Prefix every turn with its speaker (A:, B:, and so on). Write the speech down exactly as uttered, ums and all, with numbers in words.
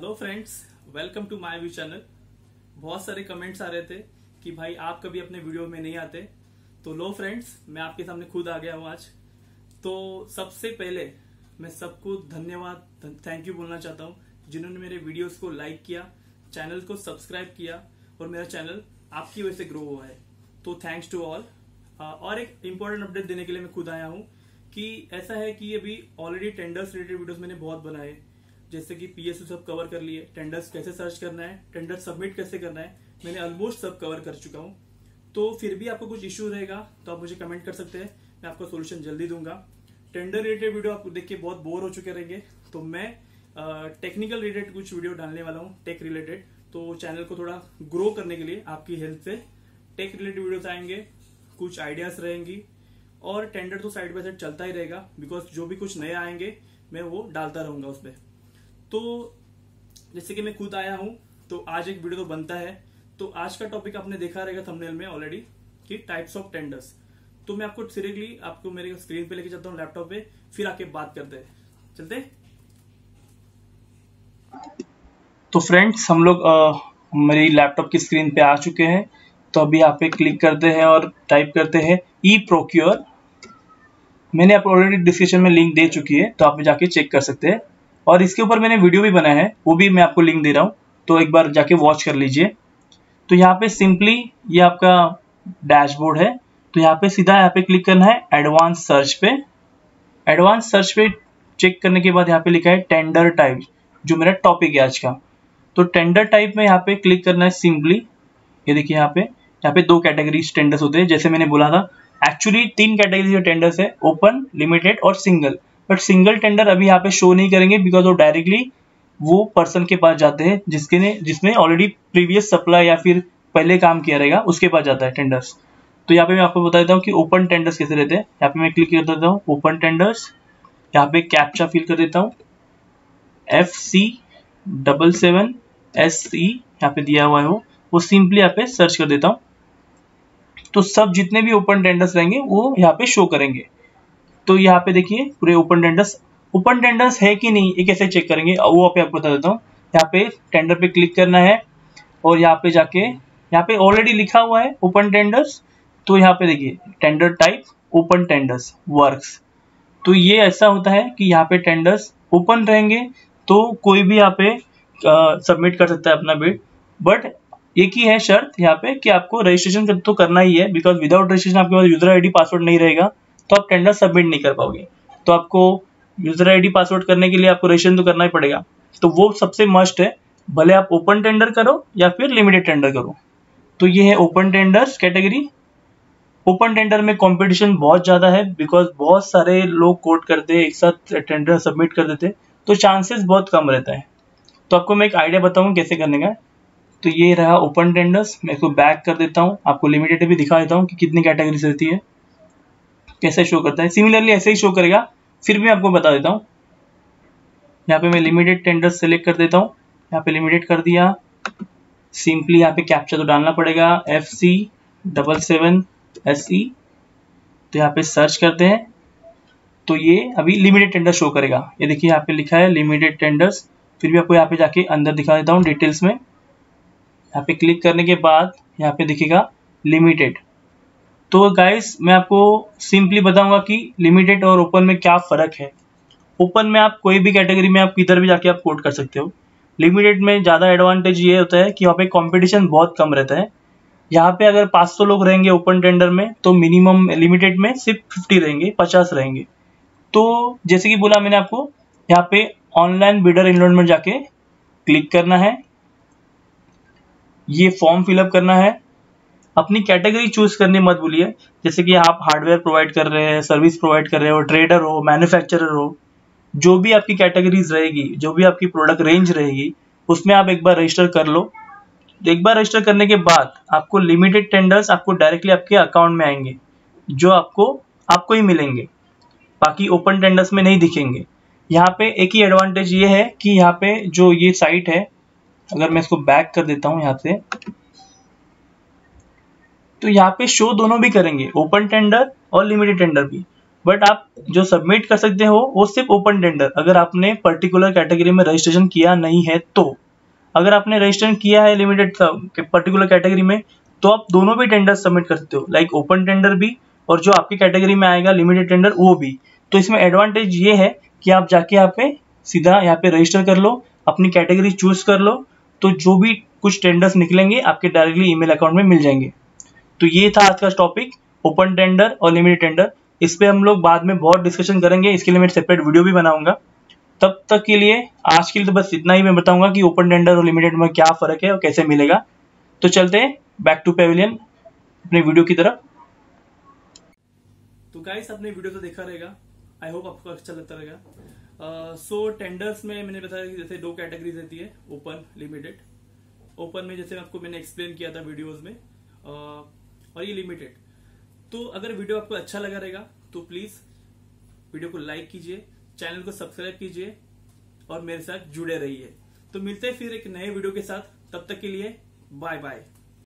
A: Hello friends, welcome to my view channel. बहुत सारे comments आ रहे थे कि भाई आप कभी अपने वीडियो में नहीं आते, तो लो फ्रेंड्स, मैं आपके सामने खुद आ गया हूँ आज। तो सबसे पहले मैं सबको धन्यवाद, थैंक यू बोलना चाहता हूँ जिन्होंने मेरे वीडियोस को लाइक किया, चैनल को सब्सक्राइब किया और मेरा चैनल आपकी वजह से ग्रो हुआ है। तो थैंक्स टू ऑल। और एक इम्पोर्टेंट अपडेट देने के लिए मैं खुद आया हूँ कि ऐसा है कि अभी ऑलरेडी टेंडर्स रिलेटेड वीडियोस मैंने बहुत बनाए, जैसे कि पीएसयू सब कवर कर लिए, टेंडर्स कैसे सर्च करना है, टेंडर सबमिट कैसे करना है, मैंने ऑलमोस्ट सब कवर कर चुका हूं। तो फिर भी आपको कुछ इश्यू रहेगा तो आप मुझे कमेंट कर सकते हैं, मैं आपको सोल्यूशन जल्दी दूंगा। टेंडर रिलेटेड वीडियो आपको देख के बहुत बोर हो चुके रहेंगे, तो मैं टेक्निकल रिलेटेड कुछ वीडियो डालने वाला हूँ, टेक रिलेटेड। तो चैनल को थोड़ा ग्रो करने के लिए आपकी हेल्प से टेक रिलेटेड वीडियोस आएंगे, कुछ आइडियाज रहेंगी और टेंडर तो साइड बाय साइड चलता ही रहेगा, बिकॉज जो भी कुछ नए आएंगे मैं वो डालता रहूंगा उसमें। तो जैसे कि मैं खुद आया हूं तो आज एक वीडियो तो बनता है। तो आज का टॉपिक आपने देखा रहेगा थंबनेल में ऑलरेडी कि टाइप्स ऑफ टेंडर्स। तो मैं आपको डायरेक्टली आपको मेरे स्क्रीन पे लेके चलता हूं लैपटॉप पे, फिर आके बात करते हैं। चलते। तो फ्रेंड्स, हम लोग मेरी लैपटॉप की स्क्रीन पे आ चुके हैं। तो अभी यहाँ पे क्लिक करते हैं और टाइप करते हैं ई प्रोक्योर। मैंने आपको ऑलरेडी डिस्क्रिप्शन में लिंक दे चुकी है, तो आप जाके चेक कर सकते हैं। और इसके ऊपर मैंने वीडियो भी बनाया है, वो भी मैं आपको लिंक दे रहा हूँ, तो एक बार जाके वॉच कर लीजिए। तो यहाँ पे सिंपली ये आपका डैशबोर्ड है। तो यहाँ पे सीधा यहाँ पे क्लिक करना है एडवांस सर्च पे। एडवांस सर्च पे चेक करने के बाद यहाँ पे लिखा है टेंडर टाइप, जो मेरा टॉपिक है आज का। तो टेंडर टाइप में यहाँ पे क्लिक करना है सिंपली। ये देखिए यहाँ पे यहाँ पे दो कैटेगरीज टेंडर्स होते हैं, जैसे मैंने बोला था। एक्चुअली तीन कैटेगरी टेंडर्स है, ओपन, लिमिटेड और सिंगल। बट सिंगल टेंडर अभी यहाँ पे शो नहीं करेंगे, बिकॉज वो डायरेक्टली वो पर्सन के पास जाते हैं जिसके ने जिसने ऑलरेडी प्रीवियस सप्लाई या फिर पहले काम किया रहेगा, उसके पास जाता है टेंडर्स। तो यहाँ पे मैं आपको बता देता हूँ कि ओपन टेंडर्स कैसे रहते हैं। यहाँ पे मैं क्लिक कर देता हूँ ओपन टेंडर्स। यहाँ पे कैप्चा फिल कर देता हूँ, F C double seven S C यहाँ पे दिया हुआ है, वो वो सिंपली यहाँ पे सर्च कर देता हूँ। तो सब जितने भी ओपन टेंडर्स रहेंगे वो यहाँ पे शो करेंगे। तो यहाँ पे देखिए पूरे ओपन टेंडर्स ओपन टेंडर्स है कि नहीं, ये कैसे चेक करेंगे वो आप आपको बता देता हूँ। यहाँ पे टेंडर पे क्लिक करना है और यहाँ पे जाके यहाँ पे ऑलरेडी लिखा हुआ है ओपन टेंडर्स। तो यहाँ पे देखिए tender type open tenders works. तो ये ऐसा होता है कि यहाँ पे टेंडर्स ओपन रहेंगे तो कोई भी यहाँ पे सबमिट कर सकता है अपना बिड। बट एक ही है शर्त यहाँ पे कि आपको रजिस्ट्रेशन तो करना ही है, बिकॉज विदाउट रजिस्ट्रेशन आपके पास यूजर आईडी पासवर्ड नहीं रहेगा तो आप टेंडर सबमिट नहीं कर पाओगे। तो आपको यूजर आईडी पासवर्ड करने के लिए आपको रजिस्ट्रेशन तो करना ही पड़ेगा। तो वो सबसे मस्ट है, भले आप ओपन टेंडर करो या फिर लिमिटेड टेंडर करो। तो ये है open tenders category. Open tender में कंपटीशन बहुत ज्यादा है, बिकॉज बहुत सारे लोग कोट करते हैं, एक साथ टेंडर सबमिट कर देते, तो चांसेस बहुत कम रहता है। तो आपको मैं एक आइडिया बताऊँ कैसे करने का। तो ये रहा ओपन टेंडर्स, मैं इसको बैक कर देता हूँ, आपको लिमिटेड भी दिखा देता हूँ कि कितनी कैटेगरीज रहती है, कैसे शो करता है। सिमिलरली ऐसे ही शो करेगा, फिर भी आपको बता देता हूँ। यहाँ पे मैं लिमिटेड टेंडर्स सेलेक्ट कर देता हूँ, यहाँ पे लिमिटेड कर दिया। सिंपली यहाँ पे कैप्चा तो डालना पड़ेगा, F C double seven S C. तो यहाँ पे सर्च करते हैं, तो ये अभी लिमिटेड टेंडर शो करेगा। ये देखिए यहाँ पे लिखा है लिमिटेड टेंडर्स। फिर भी आपको यहाँ पे जाके अंदर दिखा देता हूँ डिटेल्स में। यहाँ पे क्लिक करने के बाद यहाँ पे दिखेगा लिमिटेड। तो गाइस, मैं आपको सिंपली बताऊंगा कि लिमिटेड और ओपन में क्या फ़र्क है। ओपन में आप कोई भी कैटेगरी में आप किधर भी जाके आप कोट कर सकते हो। लिमिटेड में ज़्यादा एडवांटेज ये होता है कि यहाँ पे कंपटीशन बहुत कम रहता है। यहाँ पे अगर पाँच सौ लोग रहेंगे ओपन टेंडर में, तो मिनिमम लिमिटेड में सिर्फ पचास रहेंगे, पचास रहेंगे। तो जैसे कि बोला मैंने आपको, यहाँ पे ऑनलाइन बिडर इनरोलमेंट में जाके क्लिक करना है, ये फॉर्म फिलअप करना है, अपनी कैटेगरी चूज करने मत भूलिए। जैसे कि आप हार्डवेयर प्रोवाइड कर रहे हैं, सर्विस प्रोवाइड कर रहे हो, ट्रेडर हो, मैन्युफैक्चरर हो, जो भी आपकी कैटेगरीज रहेगी, जो भी आपकी प्रोडक्ट रेंज रहेगी, उसमें आप एक बार रजिस्टर कर लो। एक बार रजिस्टर करने के बाद आपको लिमिटेड टेंडर्स आपको डायरेक्टली आपके अकाउंट में आएंगे, जो आपको आपको ही मिलेंगे, बाकी ओपन टेंडर्स में नहीं दिखेंगे। यहाँ पे एक ही एडवांटेज ये है कि यहाँ पे जो ये साइट है, अगर मैं इसको बैक कर देता हूँ यहाँ से, तो यहाँ पे शो दोनों भी करेंगे, ओपन टेंडर और लिमिटेड टेंडर भी। बट आप जो सबमिट कर सकते हो वो सिर्फ ओपन टेंडर, अगर आपने पर्टिकुलर कैटेगरी में रजिस्ट्रेशन किया नहीं है तो। अगर आपने रजिस्ट्रेशन किया है लिमिटेड पर्टिकुलर कैटेगरी में तो आप दोनों भी टेंडर सबमिट कर सकते हो, लाइक ओपन टेंडर भी और जो आपकी कैटेगरी में आएगा लिमिटेड टेंडर वो भी। तो इसमें एडवांटेज ये है कि आप जाके यहाँ पे सीधा यहाँ पे रजिस्टर कर लो, अपनी कैटेगरी चूज कर लो, तो जो भी कुछ टेंडर्स निकलेंगे आपके डायरेक्टली ईमेल अकाउंट में मिल जाएंगे। तो ये था आज का टॉपिक, ओपन टेंडर और लिमिटेड टेंडर। इस पे हम लोग बाद में बहुत डिस्कशन करेंगे, इसके लिए मैं सेपरेट वीडियो भी बनाऊंगा। तब तक के लिए आज के लिए तो बस इतना ही मैं बताऊंगा कि ओपन टेंडर और लिमिटेड में क्या फर्क है और कैसे मिलेगा। तो चलते हैं बैक टू पेविलियन अपने वीडियो की तरफ। तो गाइस आपने वीडियो तो देखा रहेगा, आई होप आपको अच्छा लगता रहेगा। सो टेंडर्स में मैंने बताया कि जैसे दो कैटेगरीज रहती है, ओपन लिमिटेड। ओपन में जैसे आपको मैंने एक्सप्लेन किया था वीडियोस में, uh, और ये लिमिटेड। तो अगर वीडियो आपको अच्छा लगा रहेगा तो प्लीज वीडियो को लाइक कीजिए, चैनल को सब्सक्राइब कीजिए और मेरे साथ जुड़े रहिए। तो मिलते हैं फिर एक नए वीडियो के साथ, तब तक के लिए बाय बाय।